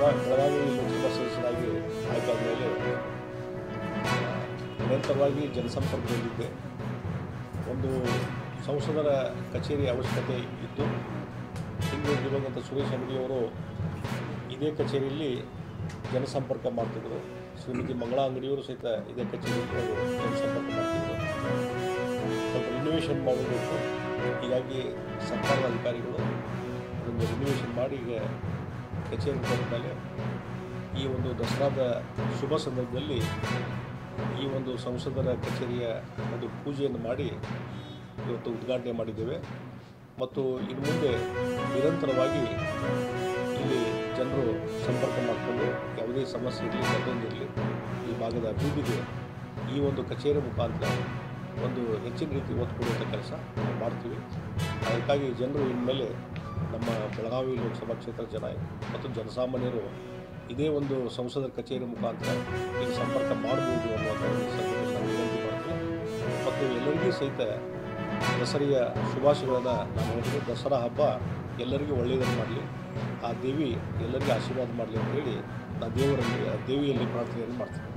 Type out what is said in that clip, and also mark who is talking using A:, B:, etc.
A: ಬೆಳಗಾವಿ ಲೋಕಸಭಾ ಸದಸ್ಯರಾಗಿ ಆಯ್ಕೆಯಾದ ಮೇಲೆ ನಿರಂತರವಾಗಿ ಜನಸಂಪರ್ಕದಲ್ಲಿದ್ದೆ. ಒಂದು ಸಂಸದರ ಕಚೇರಿ ಅವಶ್ಯಕತೆ ಇತ್ತು. ಹಿಂದೆ ದಿವಂಗತ ಸುರೇಶ್ ಅಂಗಡಿಯವರು ಇದೇ ಕಚೇರಿಯಲ್ಲಿ ಜನಸಂಪರ್ಕ ಮಾಡ್ತಿದ್ದರು. ಶ್ರೀಮತಿ ಮಂಗಳಾ ಅಂಗಡಿಯವರು ಸಹಿತ ಇದೇ ಕಚೇರಿಯಲ್ಲಿ ಅವರು ಜನಸಂಪರ್ಕ ಮಾಡ್ತಿದ್ದರು. ಸ್ವಲ್ಪ ರಿನೋವೇಷನ್ ಮಾಡಬೇಕು. ಹೀಗಾಗಿ ಸರ್ಕಾರದ ಅಧಿಕಾರಿಗಳು ಅದನ್ನು ರಿನೋವೇಷನ್ ಮಾಡಿ ಈಗ ಕಚೇರಿ ಬಂದ ಮೇಲೆ ಈ ಒಂದು ದಸರಾದ ಶುಭ ಸಂದರ್ಭದಲ್ಲಿ ಈ ಒಂದು ಸಂಸದರ ಕಚೇರಿಯ ಒಂದು ಪೂಜೆಯನ್ನು ಮಾಡಿ ಇವತ್ತು ಉದ್ಘಾಟನೆ ಮಾಡಿದ್ದೇವೆ. ಮತ್ತು ಇನ್ನು ಮುಂದೆ ನಿರಂತರವಾಗಿ ಇಲ್ಲಿ ಜನರು ಸಂಪರ್ಕ ಮಾಡಿಕೊಂಡು ಯಾವುದೇ ಸಮಸ್ಯೆ ಇರಲಿ ಮತ್ತೊಂದಿರಲಿ ಈ ಭಾಗದ ಅಭಿವೃದ್ಧಿಗೆ ಈ ಒಂದು ಕಚೇರಿ ಮುಖಾಂತರ ಒಂದು ಹೆಚ್ಚಿನ ರೀತಿ ಒತ್ತು ಕೊಡುವಂಥ ಕೆಲಸ ನಾವು ಮಾಡ್ತೀವಿ. ಅದಕ್ಕಾಗಿ ಜನರು ಇನ್ಮೇಲೆ ನಮ್ಮ ಬೆಳಗಾವಿ ಲೋಕಸಭಾ ಕ್ಷೇತ್ರ ಜನ ಮತ್ತು ಜನಸಾಮಾನ್ಯರು ಇದೇ ಒಂದು ಸಂಸದರ ಕಚೇರಿ ಮುಖಾಂತರ ಇಲ್ಲಿ ಸಂಪರ್ಕ ಮಾಡ್ಬೋದು ಅನ್ನುವಂಥ ಒಂದು ಸಂದರ್ಭದಲ್ಲಿ ನಾನು ವಿನಂತಿ ಮಾಡ್ತೀನಿ. ಮತ್ತು ಎಲ್ಲರಿಗೂ ಸಹಿತ ದಸರೆಯ ಶುಭಾಶಯಗಳನ್ನು ನಾನು ಹೇಳಿದ್ರೆ, ದಸರಾ ಹಬ್ಬ ಎಲ್ಲರಿಗೂ ಒಳ್ಳೆಯದನ್ನು ಮಾಡಲಿ, ಆ ದೇವಿ ಎಲ್ಲರಿಗೂ ಆಶೀರ್ವಾದ ಮಾಡಲಿ ಅಂತೇಳಿ ನಾನು ದೇವಿಯಲ್ಲಿ ಪ್ರಾರ್ಥನೆಯನ್ನು ಮಾಡ್ತೀನಿ.